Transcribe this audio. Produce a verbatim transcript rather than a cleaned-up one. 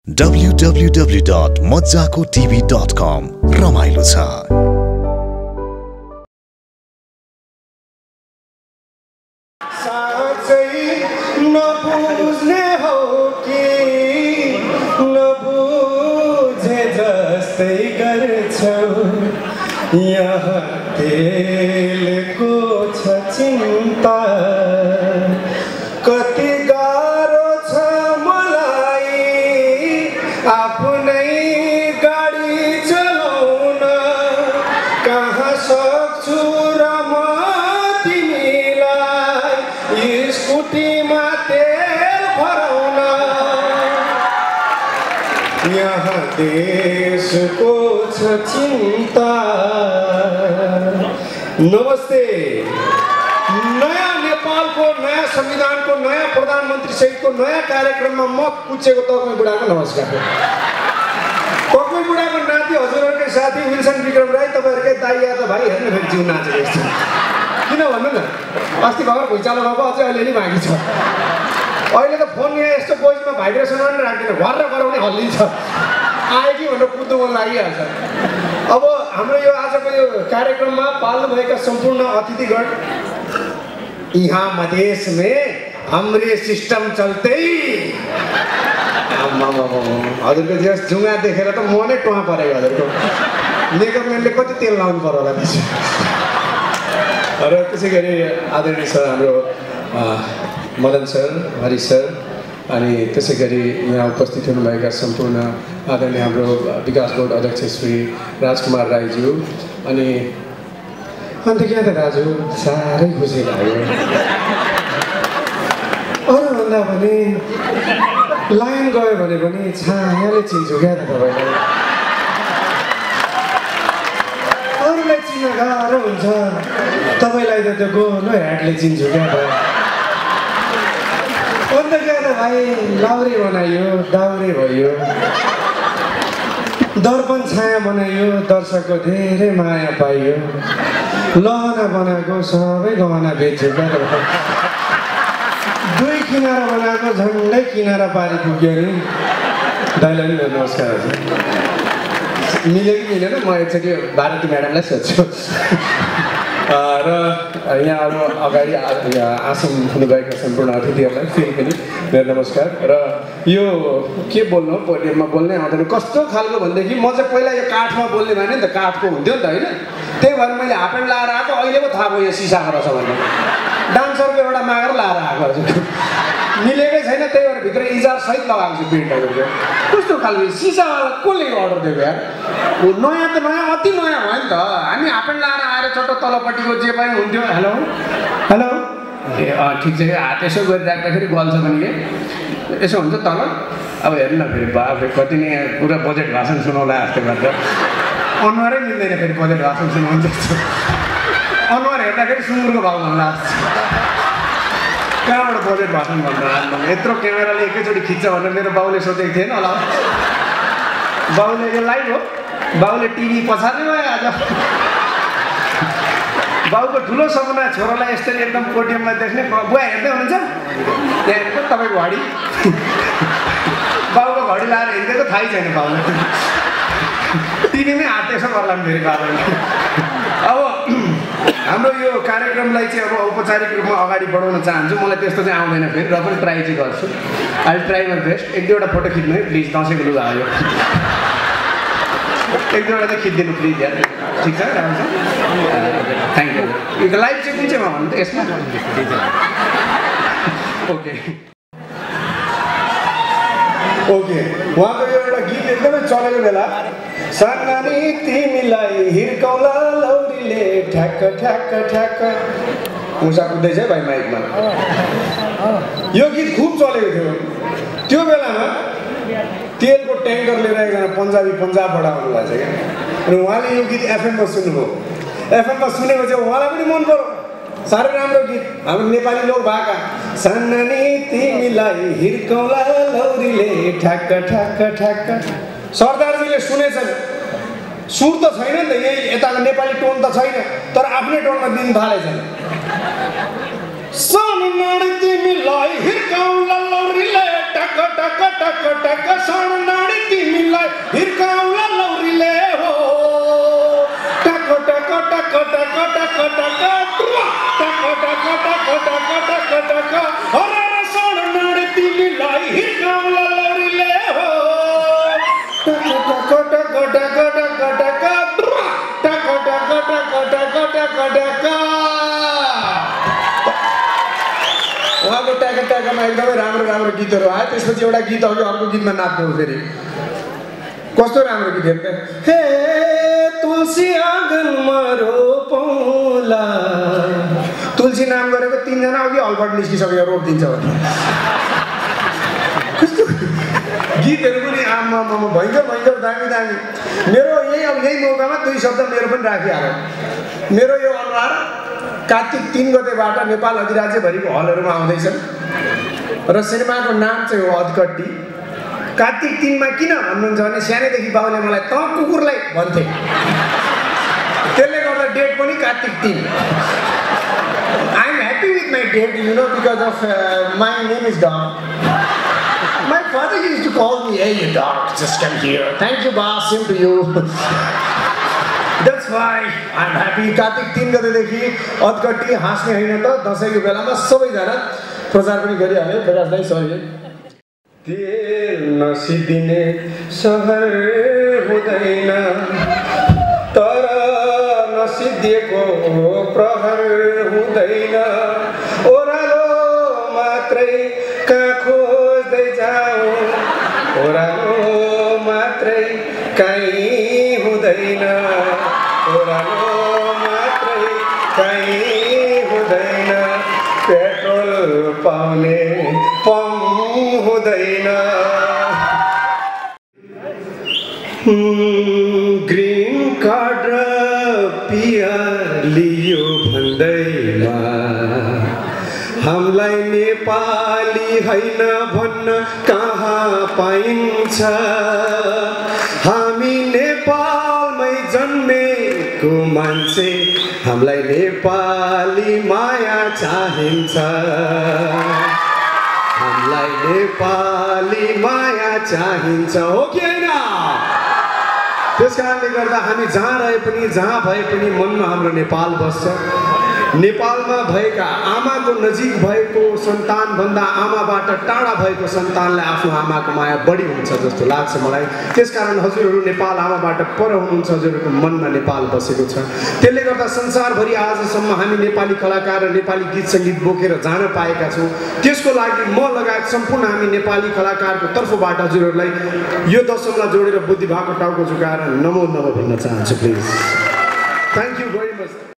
w w w dot mazzako t v dot com रमाइलो छ। नबुझ्ने हो कि नबुझे जस्तै गर्छौ यहाँ तेलको छ चिन्ता कति गाह्रो छ मलाई आफ्नै गाडी चलाउन कहाँ सक्छु र म तिमीलाई स्कुटीमा तेल भराउन यहाँ देशको छ चिन्ता। नमस्ते। नयाँ नेपालको नयाँ संविधानको नयाँ प्रधानमन्त्री सहितको नयाँ कार्यक्रममा म पुचेको तकमे बुढाको नमस्कार। तकमे बुढाको नाति हजुरहरूकै साथी विल्सन विक्रम राई, तपाईँहरूकै दाइ या त भाइ हेर्नु फेरि जिउ नाचेको यस्तो किन भन्नु न। अस्ति भर्खर भुइँचालो भएको अझै अहिले नि बाँकी छ। अहिले त फोन यहाँ यस्तो बोइजमा भाइब्रेसनमा पनि राख्दैन, घर र गराउने हल्लिन्छ, आयो कि भनेर कुद्नु मन लागिहाल्छ। अब हाम्रो यो आजको यो कार्यक्रममा पाल्नुभएका सम्पूर्ण अतिथिगण, यहाँ मधेस में हमरे सिस्टम चल्दै हजुरको जस जुङ्गा देखेर त मनै टुवा परेको हजुरको मेकअप म्यानले कति तेल लाउनु पर्यो होला त्यसो। र त्यसै गरी आदरणीय सर हाम्रो मदन सर, हरि सर, अनि त्यसै गरी यहाँ उपस्थित हुनुभएका सम्पूर्ण आदरणीय हाम्रो विकास बोर्ड अध्यक्ष श्री राजकुमार राईज्यू, अनि अन्त क्या त दाजु साह्रै खुसी लाग्यो। अरू भन्दा भने लाइन गयो भने पनि छायाले चिन्छु क्या त तपाईँलाई। अरूलाई चिन्न गाह्रो हुन्छ, तपाईँलाई त त्यो गोलो ह्याटले चिन्छु क्या त। अन्त क्या त भाइ लाउरे बनाइयो, दाउरे भयो, दर्पण छाया बनाइयो, दर्शकको धेरै माया पाइयो, लहना बनाएको सबै गहना बेच्यो क्या त। दुई किनारा बनाएको झन्डै किनारा पारी पुग्यो नि। दाइलाई नि नमस्कार हजुर। मिल्यो कि मिलेन म एकचोटि भारती म्याडमलाई सोध्छु। र यहाँ अरू अगाडि आसन हुनुभएका सम्पूर्ण अतिथिहरूलाई फेरि पनि मेरो नमस्कार। र यो के बोल्नु पोडियममा बोल्नै आउँदैन, कस्तो खालको भनेदेखि म चाहिँ पहिला यो काठमा बोल्ने भने नि त काठको हुन्थ्यो नि त होइन, त्यही भएर मैले हाफप्यान्ट लाएर आएको, अहिले पो थाहा भयो यो सिसाको रहेछ भन्ने। डान्सरको एउटा मागेर लाएर आएको हजुर, मिलेकै छैन, त्यही भएर भित्र इजार सहित लगाएको छु प्रिन्ट हजुरको। कस्तो खालको सिसावाला कसले अर्डर दिएको यार, नयाँ त नयाँ अति नयाँ भयो नि त। हामी हाफप्यान्ट लाएर आएर छोटो तलपट्टिको जे पनि हुन्थ्यो, हेलो हेलो ए अँ ठिक छ, हात यसो गरिराख्दाखेरि गल्छ पनि के यसो हुन्छ तल। अब हेर्नु न फेरि बाबले कति नै पुरा बजेट भाषण सुनाउला जस्तो गर्दा अनुहारै मिल्दैन, फेरि बजेट भाषण सुनाउनु जस्तो अनुहार हेर्दाखेरि सुँगुरको भाउ भन्न लाग्छ। कहाँबाट बजेट भाषण भन्न लाग्नु, यत्रो क्यामेराले एकैचोटि खिच्छ भनेर मेरो बाउले सोचेको थिएन होला। बाउले यो लाइभ हो, बाउले टिभी पछाडि भयो आज। बाउको ठुलो सपना छोरालाई यसरी एकदम पोडियममा देख्ने। बुवा हेर्दै हुनुहुन्छ यहाँ हेर्नु तपाईँको घडी, बाउको घडी लाएर हिँडेको थाहै छैन बाउले, टिभीमै हात यसो गर्ला फेरि बाबुले। अब हाम्रो यो कार्यक्रमलाई चाहिँ अब औपचारिक रूपमा अगाडि बढाउन चाहन्छु। मलाई त्यस्तो चाहिँ आउँदैन फेरि, र पनि ट्राई चाहिँ गर्छु। I try my best. एक दुईवटा फोटो खिच्नु है प्लिज, दसैँको लुगा आयो एक दुईवटा चाहिँ खिचिदिनु प्लिज यार, ठिक छ राम्रो छ, थ्याङ्क यू। यो लाइभ चाहिँ कुन चाहिँमा भन्नु त यसमा? ओके ओके उहाँको यो एउटा गीत एकदमै चलेको बेला, सानानी तिमीलाई हिर्काउला लौरीले ठ्याक्क ठ्याक्क ठ्याक्क, मुसा कुद्दैछ है भाइ माइकमा। यो गीत खुब चलेको थियो त्यो बेलामा। तेलको ट्याङ्कर लिएर एकजना पन्जाबी पन्जाबबाट आउनुभएको छ क्या, अनि उहाँले यो गीत एफएममा सुन्नुभयो। एफएममा सुनेपछि उहाँलाई पनि मन पर्यो, साह्रै राम्रो गीत हाम्रो नेपाली लोक भाका। सानानी तिमीलाई हिर्काउला लौरीले ठ्याक्क ठ्याक्क ठ्याक्क। सरदारजीले सुनेछन्, सुर त छैन नि त, यही यताको नेपाली टोन त छैन, तर आफ्नै टोनमा दिन थालेछन्। सानानी तिमीलाई हिर्काउला लौरीले टक टक टक टक सणनाडी तिमीलाई हिर्काउला लौरीले हो टक टक टक टक टक टक टक टक टक टक टक टक अरे सणनाडी तिमीलाई हिर्काउला लौरीले हो टक टक टक टक टक टक टक टक टक टक टक उहाँको ट्याका ट्याकामा एकदमै राम्रो राम्रो गीतहरू आयो त्यसपछि एउटा गीत अघि अर्को गीतमा नाच्नु फेरि कस्तो राम्रो गीत हेर्नु हे तुलसी आँगनमा रोपौँला तुलसी नाम गरेको तिनजना अघि अल्फट निस्किसकेर रोपिदिन्छ भने कस्तो गीतहरू पनि आमा मामा भयङ्कर भयङ्कर दामी दामी मेरो यही अब यही मौकामा दुई शब्द मेरो पनि राखिहाल्यो मेरो यो अनुहार कार्तिक तीन गतेबाट नेपाल अधिराज्यभरिको हलहरूमा आउँदैछन् र सिनेमाको नाम चाहिँ हो अधकट्टी कार्तिक तीनमा किन भन्नुहुन्छ भने सानैदेखि बाबुले मलाई त कुकुरलाई भन्थे त्यसले गर्दा डेट पनि कार्तिक तीन I am happy with my date you know because of my name is dog my father use to call me a you dog just come here thank you बा same to you That's why I'm happy. Kartik तीन गतेदेखि अधकट्टी हाँस्ने होइन त दसैँको बेलामा सबैजना प्रचार पनि गरिहाल्यो प्रकाश दाइ सरी तेल नसिदिने सहर हुँदैन तर नसिदिएको प्रहर हुँदैन ओह्रालो मात्रै कहाँ खोज्दै जाऊ ओह्रालो मात्रै कहीँ हुँदैन ओह्रालो मात्रै कहीँ हुँदैन पेट्रोल पाउने पम्प हुँदैन ग्रिन कार्ड र पिआर लियो भन्दैमा हामीलाई नेपाली होइन भन्न कहाँ पाइन्छ हामी नेपालमै जन्मेको मान्छे हामीलाई नेपाली माया चाहिन्छ हामीलाई नेपाली माया चाहिन्छ हो कि होइन त्यस कारणले गर्दा हामी जहाँ रहे पनि जहाँ भए पनि मनमा हाम्रो नेपाल बस्छ नेपालमा भएका आमाको नजिक भएको सन्तानभन्दा आमाबाट टाढा भएको सन्तानलाई आफ्नो आमाको माया बढी हुन्छ जस्तो लाग्छ मलाई त्यसकारण हजुरहरू नेपाल आमाबाट पर हुनुहुन्छ हजुरहरूको मनमा नेपाल बसेको छ त्यसले गर्दा संसारभरि आजसम्म हामी नेपाली कलाकार र नेपाली गीत सङ्गीत बोकेर जान पाएका छौँ त्यसको लागि म लगायत सम्पूर्ण हामी नेपाली कलाकारको तर्फबाट हजुरहरूलाई यो दशमलाई जोडेर बुद्धि भएको टाउको झुकाएर नमो नमो भन्न चाहन्छु please thank you very much